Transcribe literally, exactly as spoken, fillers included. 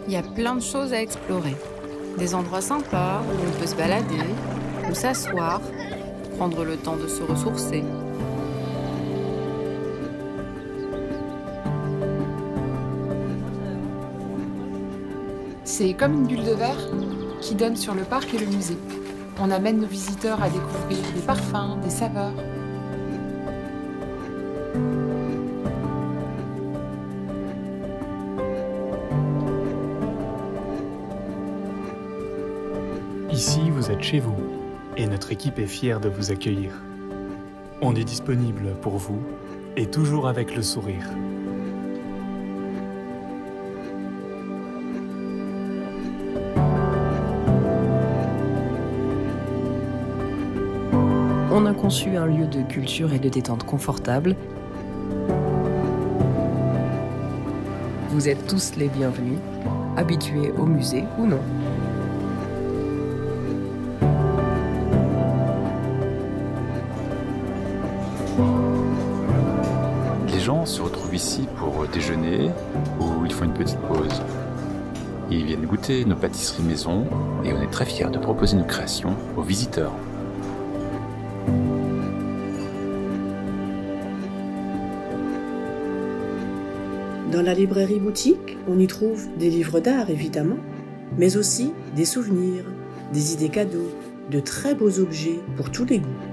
Il y a plein de choses à explorer. Des endroits sympas où on peut se balader, ou s'asseoir, prendre le temps de se ressourcer. C'est comme une bulle de verre qui donne sur le parc et le musée. On amène nos visiteurs à découvrir des parfums, des saveurs. Ici, vous êtes chez vous, et notre équipe est fière de vous accueillir. On est disponible pour vous, et toujours avec le sourire. On a conçu un lieu de culture et de détente confortable. Vous êtes tous les bienvenus, habitués au musée ou non. Les gens se retrouvent ici pour déjeuner ou ils font une petite pause. Ils viennent goûter nos pâtisseries maison et on est très fiers de proposer nos créations aux visiteurs. Dans la librairie boutique, on y trouve des livres d'art évidemment, mais aussi des souvenirs, des idées cadeaux, de très beaux objets pour tous les goûts.